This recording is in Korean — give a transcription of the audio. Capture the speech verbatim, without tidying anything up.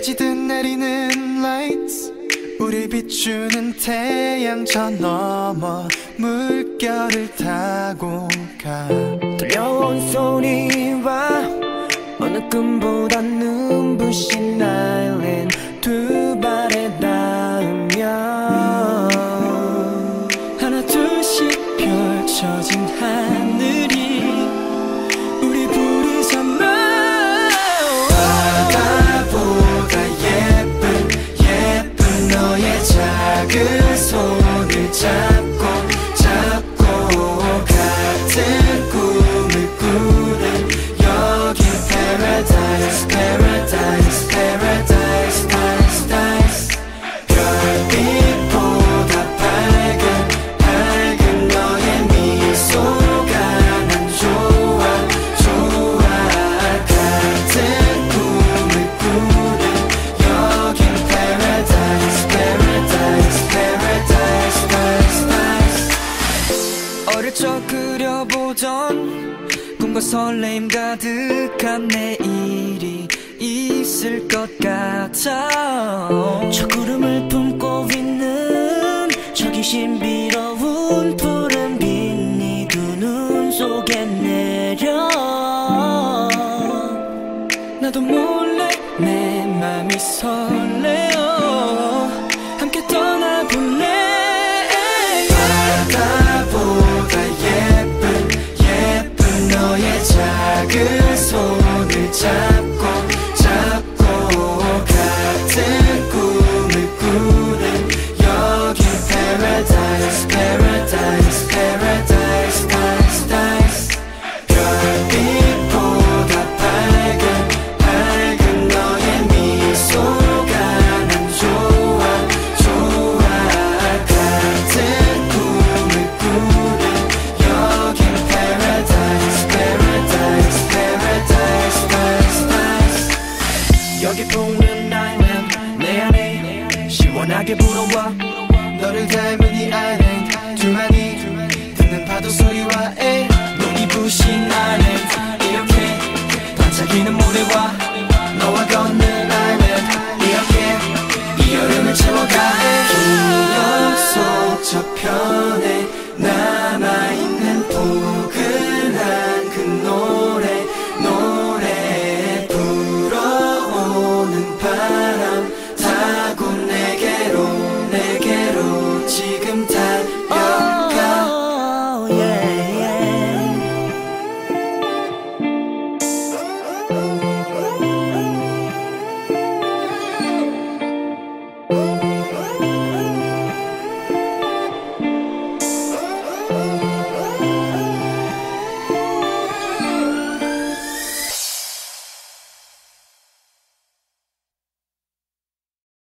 꺼지듯 내리는 lights, 우리 비추는 태양 저 너머 물결을 타고 가. 들려온 소리와 어느 꿈보다 눈부신 아일랜드 두 발에 닿으며 하나 둘씩 펼쳐진 하늘이 우리 부르잖아. 바다보다 예쁜 예쁜 너의 작은 손을 잡고 잡고 같은 꿈을 꾸는 여긴 paradise paradise paradise nice nice. 별빛보다 밝은 밝은 너의 미소가 난 좋아 좋아. 같은 꿈을 꾸는 여긴 paradise paradise paradise nice nice. 어릴 적 그려보던 꿈과 설레임 가득한 내일이 있을 것 같아. 저 구름을 품고 있는 저기 신비로운 푸른 빛이 두 눈 속에 내려 나도 몰래 내 맘이 설레어. 함께 떠나볼래. 바다보다 예쁜 예쁜 너의 작은 손을 잡고 잡고 같은 꿈을 꾸는 여긴 paradise paradise paradise nice nice. 별빛보다 밝은 밝은 너의 미소가 난 좋아 좋아. 같은 꿈을 꾸는 여긴 paradise paradise paradise nice nice. 여기 보는 아일랜드 내 안에 시원하게 불어와 너를 닮은